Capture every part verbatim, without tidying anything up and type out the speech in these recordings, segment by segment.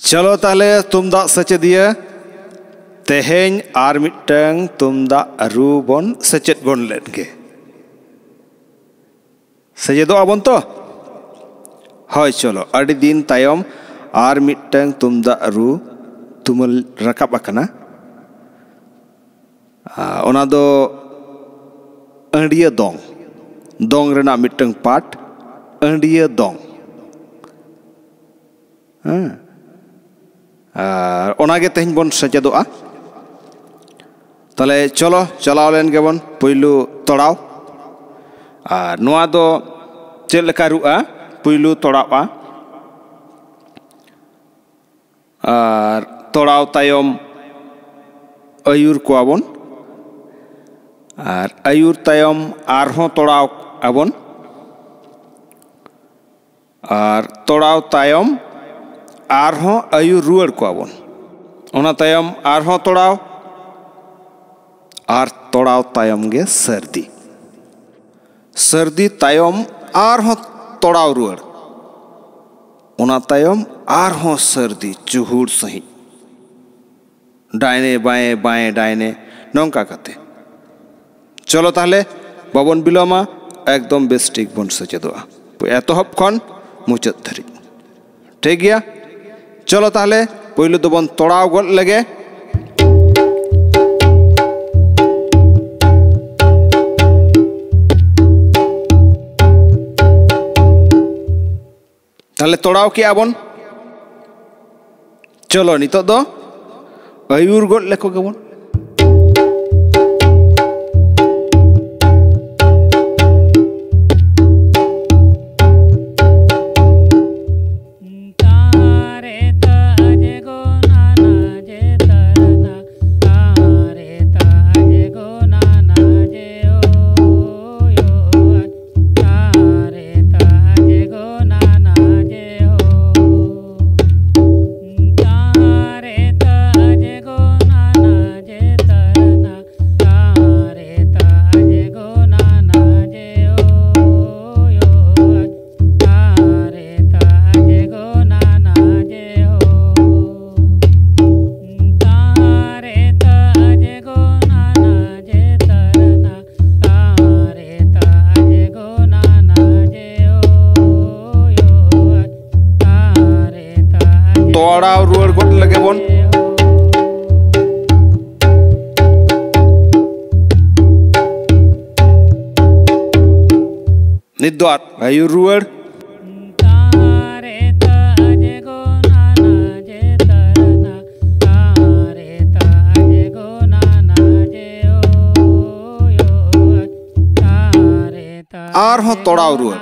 चलो ताले तुमदा सचेदिया तेहें आर मिटंग तुमदा रू बन सचेत बन लेनगे सचेदो आबन तो हाय चलो अड़ी दिन तायम आर मिटंग तुमदा रू तुमल रकाब अकना ओना दो अंडिया दोंग दोंग रेना मिटंग पाट अंडिया दोंग ओनागे तेहन बन सचेदोआ ताले चलो चलाव लेन गेबन पुइलू तोड़ाव आर नोआ दो चेद लेका रुआ पुइलू तोड़ावा आर तोड़ाव तायम आयुर कोआबन आर आयुर तायम आरहों तोड़ाव आबन आर तोड़ाव तायम आरहों आयुर रुआर कोआबन ओना तायम आरहों तोड़ाव आर तोड़ाव तायम गे सर्दी सर्दी तायम आरहों तोड़ाव रुआर ओना तायम आरहों सर्दी चुहुड़ सही डायने बाएं बाएं डायने नौका कते चलो ताहले बाबन बिलोमा एकदम बेस्टिक बन सचेदोआ एतहब खन मुचाद धरी ठीक गया चलो ताहले पहले तो बन तोड़ाव गल लगे ताहले तोड़ाव के आबन चलो नितो दो आयुर गल लेको गेबन तोड़ाव रुआर गट लगे बन नित दो आयुर रुआर आर हों तोड़ाव रुआर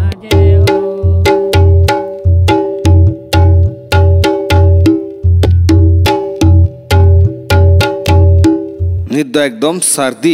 नित दो एकदम सर्दी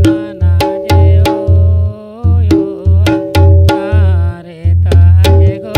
Go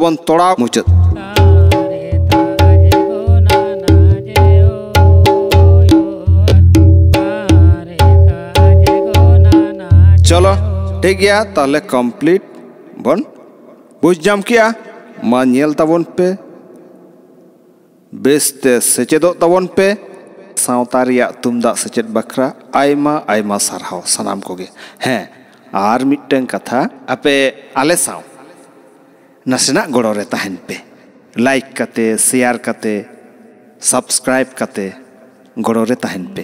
ᱛᱟᱵᱚᱱ ᱛᱚᱲᱟᱣ ᱢᱩᱪᱟᱹᱫ चलो ठीक गया ताले कंप्लीट बन बुझ जाम किया मा नेल ताबन पे बेस्ते सेचेदो ताबन पे सावता रिया तुमदा सेचेद बखरा आयमा आयमा सारहाव सनाम कोगे हैं आर मिट्टन कथा अपे आले साव नसेना गड़ो रे तहन पे लाइक कते शेयर कते सब्सक्राइब कते गड़ो रे तहन पे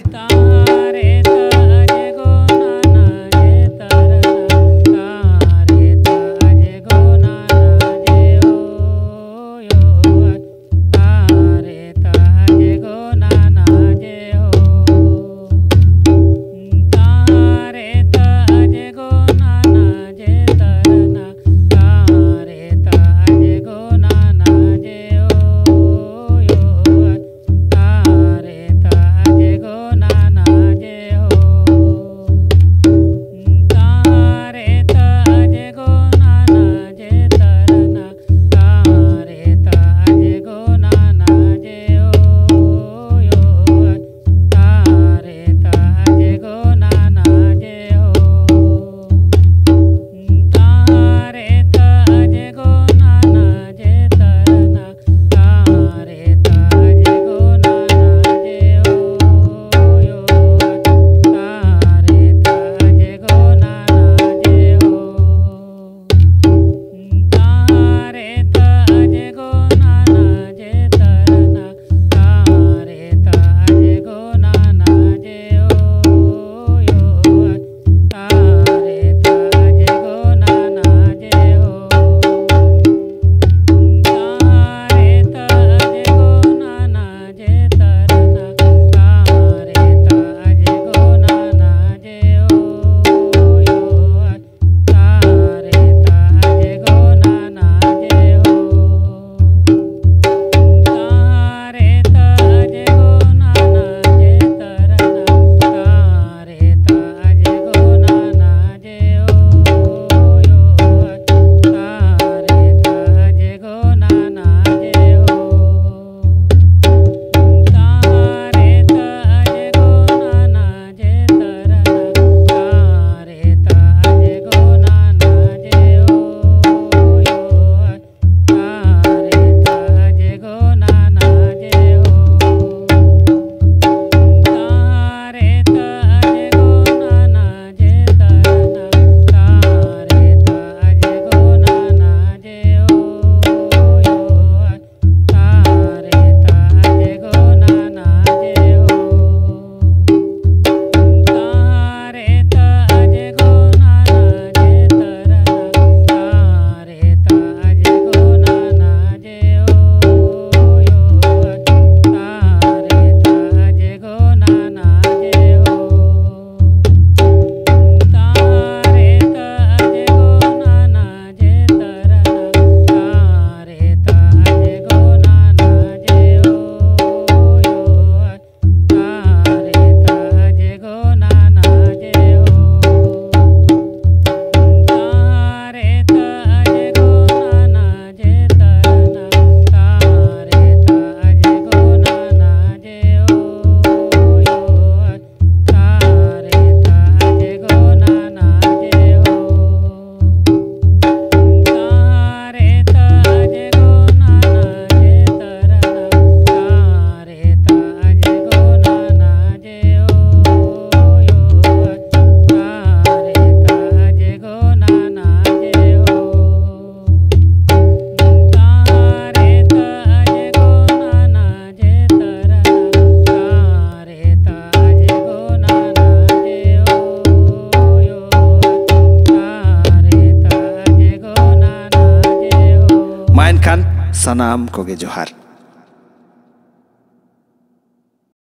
सनाम कोगे जोहार।